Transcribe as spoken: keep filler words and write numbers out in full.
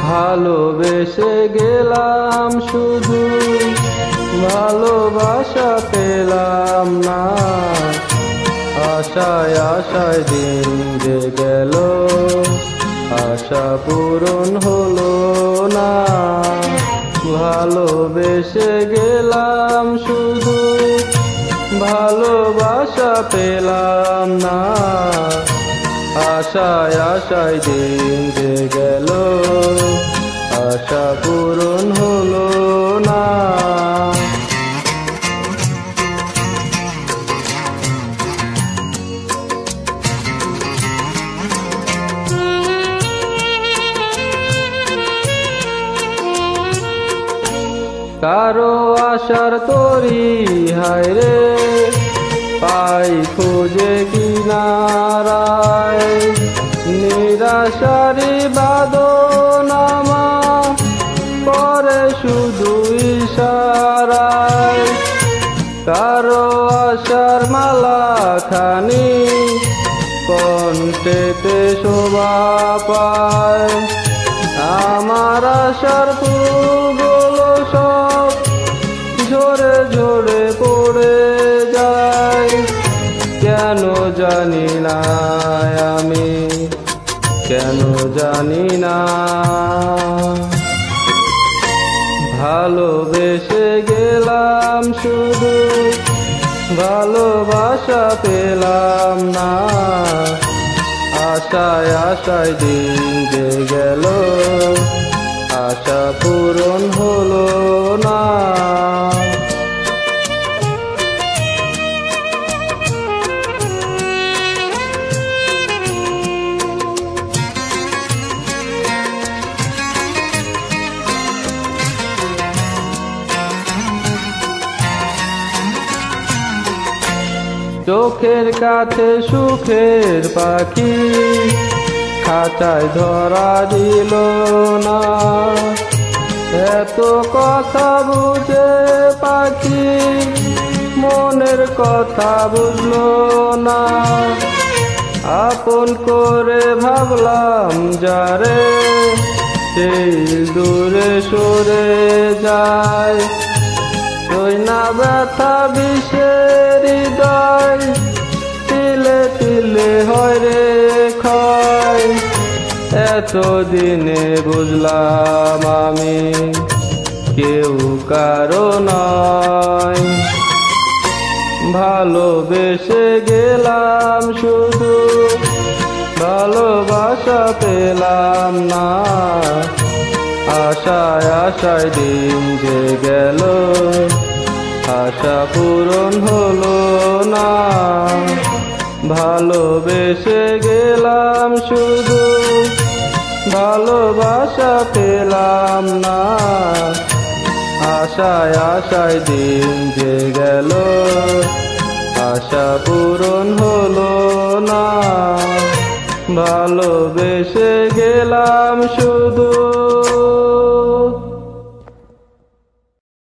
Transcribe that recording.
ভালোবেসে গেলাম শুধু ভালোবাসা পেলাম না। আশায় আশায় দিন যে গেল আশা পূরণ হলো না। ভালোবেসে গেলাম শুধু ভালোবাসা পেলাম না। আশায় আশায় দিন যে গেল আশা পূরণ হলো না। কারো আশার তরি হায় রে পাই খুঁজে কিনারায়। নিরাশারি বাদনামা করে শুধু ইশারায়। কারো আশার মালা খানি কণ্ঠেতে শোভা পায়। আমার আশার ফুলগুলো সব ঝরে ঝরে পড়ে যায়। কেন জানি না আমি, কেন জানি না। ভালোবেসে গেলাম শুধু ভালোবাসা পেলাম না। আশায় আশায় দিন যে গেল আশা পূরণ হলো না। চোখের কাছে সুখের পাখি খাঁচায় ধরা দিল না। এত কথা বুঝে পাখি মনের কথা বুঝলো না। আপন করে ভাবলাম যারে সেই দূরে সরে যায়। তুই না ব্যথা বিষের হৃদয় তিলে তিলে হয় রে ক্ষয়। এতদিনে বুঝলাম আমি কেউ কারো নয়। ভালোবেসে গেলাম শুধু ভালোবাসা পেলাম না। আশায় আশায় দিন যে গেল আশা পূরণ হলো না। ভালোবেসে গেলাম শুধু ভালোবাসা পেলাম না। আশায় আশায় দিন যে গেল আশা পূরণ হলো না। ভালোবেসে গেলাম শুধু